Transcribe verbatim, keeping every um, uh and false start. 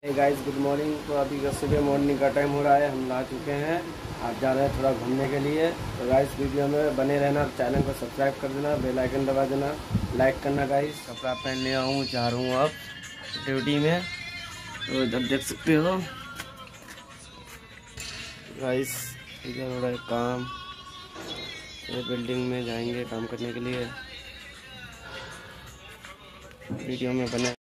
Guys good morning. तो अभी का सुबह मॉर्निंग का टाइम हो रहा है, हम नहा चुके हैं। आज जा रहे हैं थोड़ा घूमने के लिए। तो गाइस वीडियो में बने रहना, चैनल को सब्सक्राइब कर देना, बेल आइकन दबा देना, लाइक करना। गाइस कपड़ा पहन लिया हूँ, जा रहा हूँ अब ड्यूटी में। तो इधर देख सकते हो गाइस, इधर हो रहा है काम। ये बिल्डिंग में जाएंगे काम करने के लिए। वीडियो में बने